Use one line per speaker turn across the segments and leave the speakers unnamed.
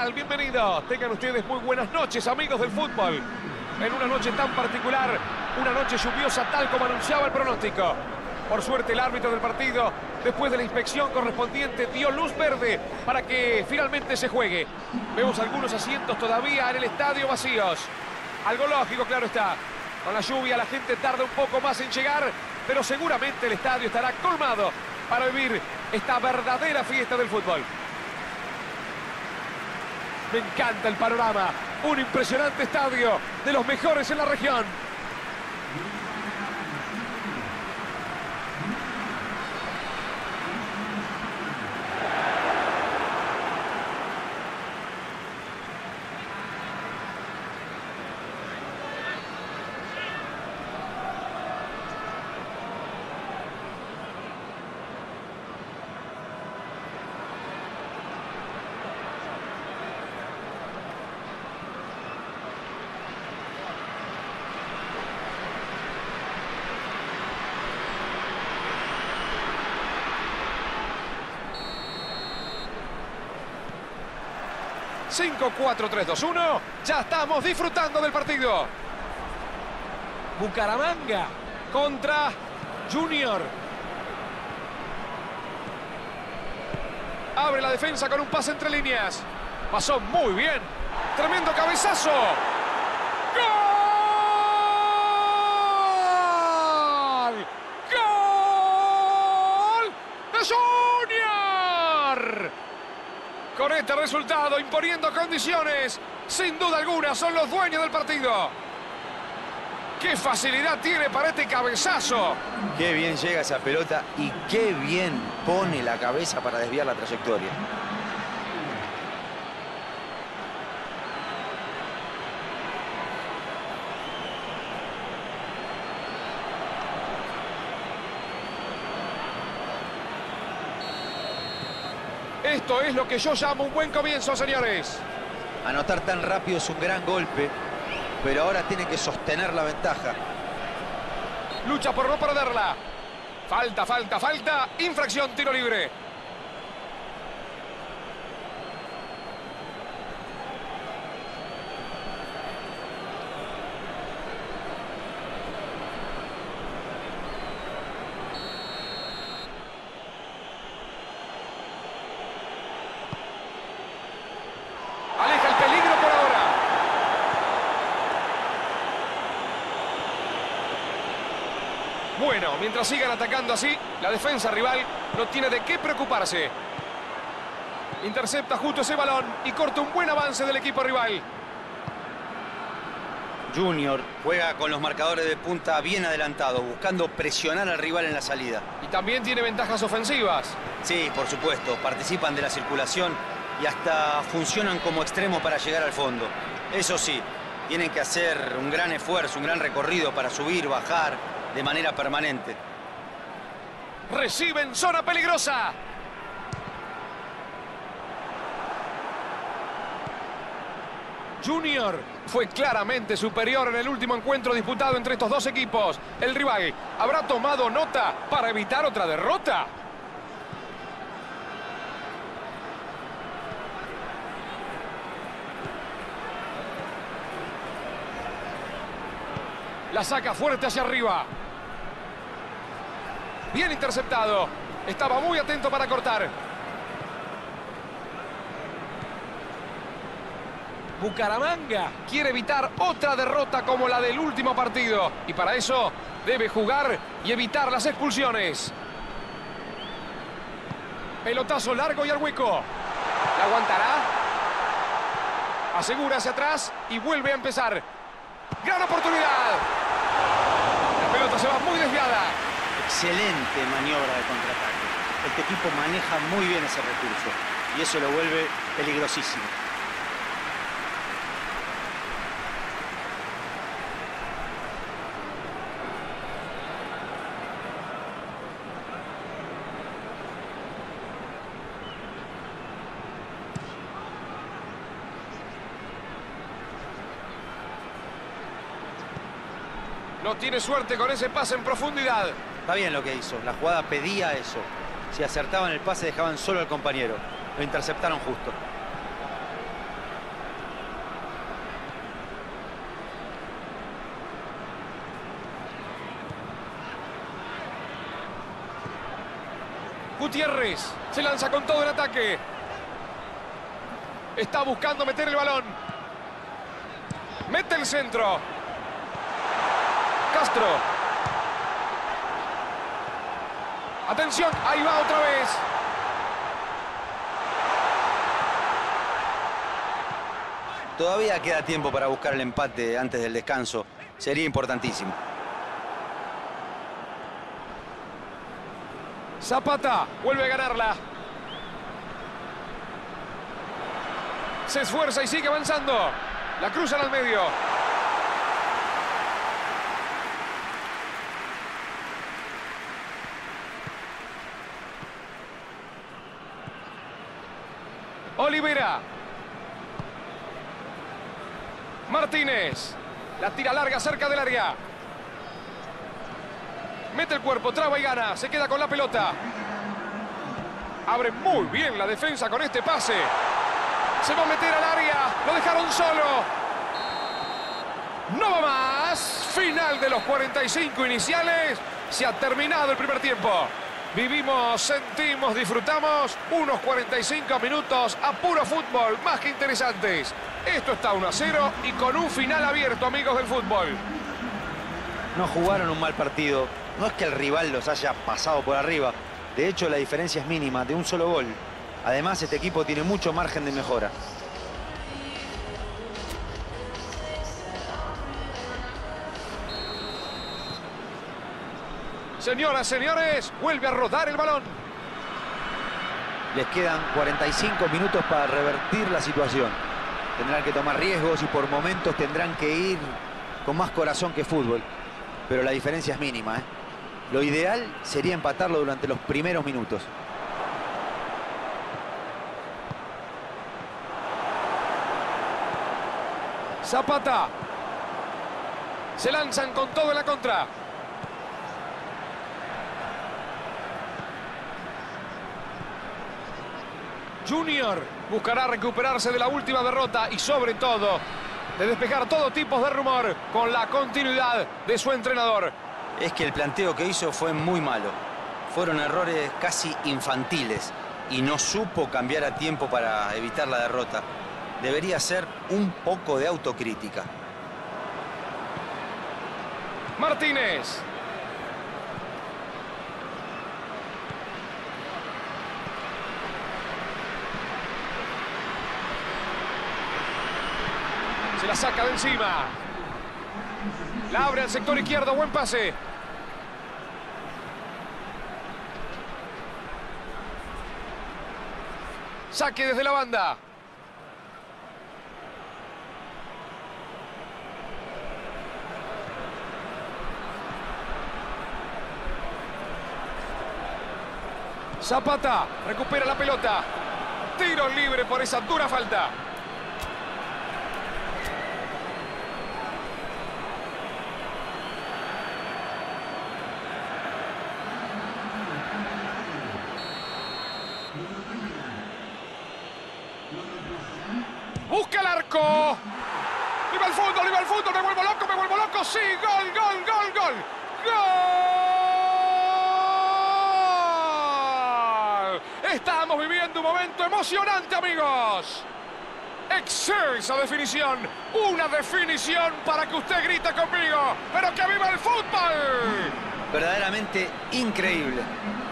tal? Bienvenidos. Tengan ustedes muy buenas noches, amigos del fútbol. En una noche tan particular, una noche lluviosa tal como anunciaba el pronóstico. Por suerte el árbitro del partido, después de la inspección correspondiente, dio luz verde para que finalmente se juegue. Vemos algunos asientos todavía en el estadio vacíos. Algo lógico, claro está. Con la lluvia la gente tarda un poco más en llegar, pero seguramente el estadio estará colmado para vivir esta verdadera fiesta del fútbol. Me encanta el panorama. Un impresionante estadio, de los mejores en la región. Cinco, 4, 3, 2, 1. Ya estamos disfrutando del partido. Bucaramanga contra Junior. Abre la defensa con un pase entre líneas. Pasó muy bien. Tremendo cabezazo. ¡Gol! ¡Gol! ¡De Junior! Con este resultado, imponiendo condiciones, sin duda alguna, son los dueños del partido. ¡Qué facilidad tiene para este cabezazo!
Qué bien llega esa pelota y qué bien pone la cabeza para desviar la trayectoria.
Esto es lo que yo llamo un buen comienzo, señores.
Anotar tan rápido es un gran golpe, pero ahora tiene que sostener la ventaja.
Lucha por no perderla. Falta, falta, falta. Infracción, tiro libre. Aleja el peligro por ahora. Bueno, mientras sigan atacando así, la defensa rival no tiene de qué preocuparse. Intercepta justo ese balón y corta un buen avance del equipo rival.
Junior juega con los marcadores de punta bien adelantados, buscando presionar al rival en la salida.
Y también tiene ventajas ofensivas.
Sí, por supuesto, participan de la circulación y hasta funcionan como extremo para llegar al fondo. Eso sí, tienen que hacer un gran esfuerzo, un gran recorrido para subir, bajar de manera permanente.
Reciben zona peligrosa. Junior fue claramente superior en el último encuentro disputado entre estos dos equipos. El rival habrá tomado nota para evitar otra derrota. La saca fuerte hacia arriba. Bien interceptado. Estaba muy atento para cortar. Bucaramanga quiere evitar otra derrota como la del último partido. Y para eso debe jugar y evitar las expulsiones. Pelotazo largo y al hueco. ¿La aguantará? Asegura hacia atrás y vuelve a empezar. ¡Gran oportunidad! La pelota se va muy desviada.
Excelente maniobra de contraataque. Este equipo maneja muy bien ese recurso y eso lo vuelve peligrosísimo.
No tiene suerte con ese pase en profundidad.
Está bien lo que hizo. La jugada pedía eso. Si acertaban el pase dejaban solo al compañero. Lo interceptaron justo.
Gutiérrez se lanza con todo el ataque. Está buscando meter el balón. Mete el centro. Castro. Atención, ahí va otra vez.
Todavía queda tiempo para buscar el empate antes del descanso. Sería importantísimo.
Zapata vuelve a ganarla. Se esfuerza y sigue avanzando. La cruzan al medio. Olivera. Martínez. La tira larga cerca del área. Mete el cuerpo, traba y gana. Se queda con la pelota. Abre muy bien la defensa con este pase. Se va a meter al área. Lo dejaron solo. No va más. Final de los 45 iniciales. Se ha terminado el primer tiempo. Vivimos, sentimos, disfrutamos unos 45 minutos a puro fútbol, más que interesantes. Esto está 1-0 y con un final abierto, amigos del fútbol.
No jugaron un mal partido. No es que el rival los haya pasado por arriba. De hecho, la diferencia es mínima, de un solo gol. Además, este equipo tiene mucho margen de mejora.
Señoras, señores, vuelve a rodar el balón.
Les quedan 45 minutos para revertir la situación. Tendrán que tomar riesgos y por momentos tendrán que ir con más corazón que fútbol. Pero la diferencia es mínima, ¿eh? Lo ideal sería empatarlo durante los primeros minutos.
Zapata. Se lanzan con todo en la contra. Junior buscará recuperarse de la última derrota y sobre todo de despejar todo tipo de rumor con la continuidad de su entrenador.
Es que el planteo que hizo fue muy malo. Fueron errores casi infantiles y no supo cambiar a tiempo para evitar la derrota. Debería ser un poco de autocrítica.
Martínez. Se la saca de encima. La abre al sector izquierdo. Buen pase. Saque desde la banda. Zapata recupera la pelota. Tiro libre por esa dura falta. Busca el arco. ¡Viva el fútbol, viva el fútbol! ¡Me vuelvo loco, me vuelvo loco! ¡Sí! ¡Gol, gol, gol, gol! ¡Gol! Estamos viviendo un momento emocionante, amigos. Excelsa definición. Una definición para que usted grite conmigo. ¡Pero que viva el fútbol!
Verdaderamente increíble.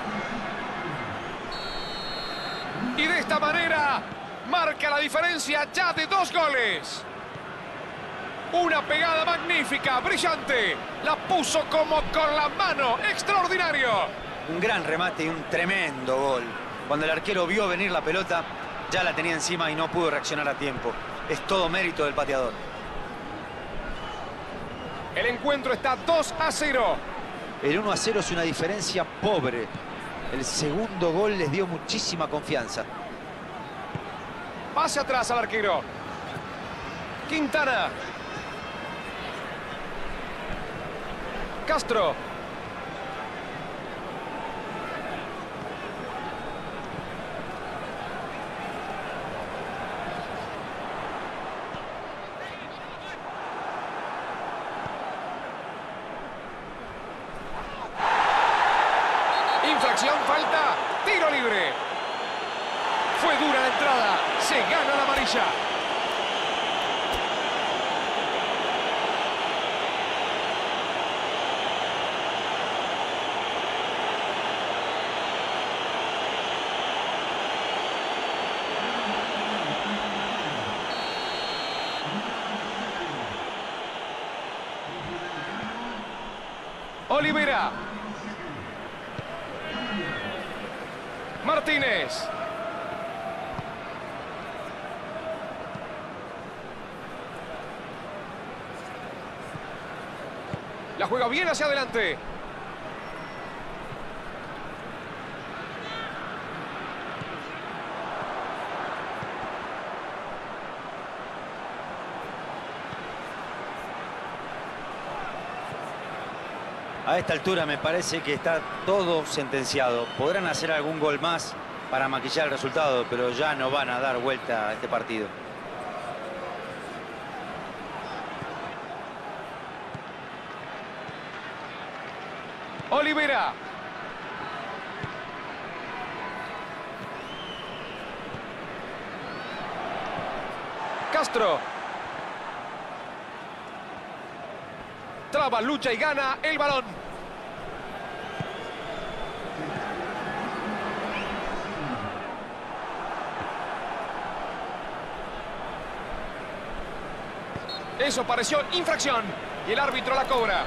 Y de esta manera marca la diferencia ya de 2 goles. Una pegada magnífica, brillante. La puso como con la mano. Extraordinario.
Un gran remate y un tremendo gol. Cuando el arquero vio venir la pelota, ya la tenía encima y no pudo reaccionar a tiempo. Es todo mérito del pateador.
El encuentro está 2-0.
El 1-0 es una diferencia pobre. El segundo gol les dio muchísima confianza.
Pase atrás al arquero. Quintana. Castro. Infracción, falta, tiro tiro libre. Fue dura la entrada. Se gana la amarilla. Olivera. Martínez. La juega bien hacia adelante.
A esta altura me parece que está todo sentenciado. Podrán hacer algún gol más para maquillar el resultado, pero ya no van a dar vuelta a este partido.
Olivera. Castro. Traba, lucha y gana el balón. Eso pareció infracción y el árbitro la cobra.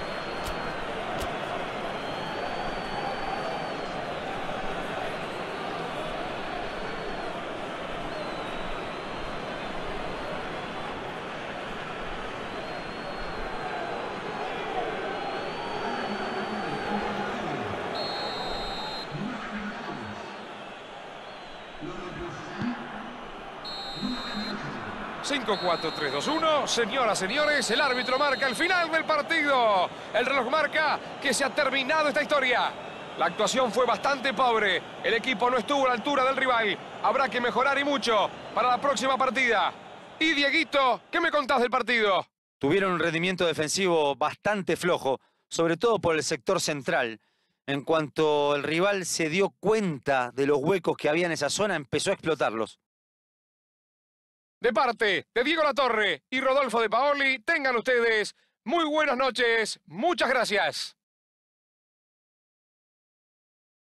Cinco, 4, 3, 2, 1. Señoras, señores, el árbitro marca el final del partido. El reloj marca que se ha terminado esta historia. La actuación fue bastante pobre. El equipo no estuvo a la altura del rival. Habrá que mejorar y mucho para la próxima partida. Y Dieguito, ¿qué me contás del partido?
Tuvieron un rendimiento defensivo bastante flojo, sobre todo por el sector central. En cuanto el rival se dio cuenta de los huecos que había en esa zona, empezó a explotarlos.
De parte de Diego Latorre y Rodolfo de Paoli, tengan ustedes muy buenas noches. Muchas gracias.